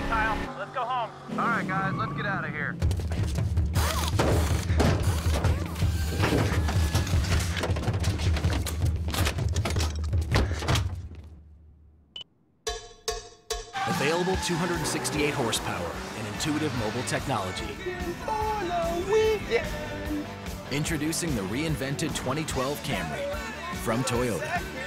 Kyle. Let's go home. All right, guys, let's get out of here. Available 268 horsepower and intuitive mobile technology. Introducing the reinvented 2012 Camry from Toyota.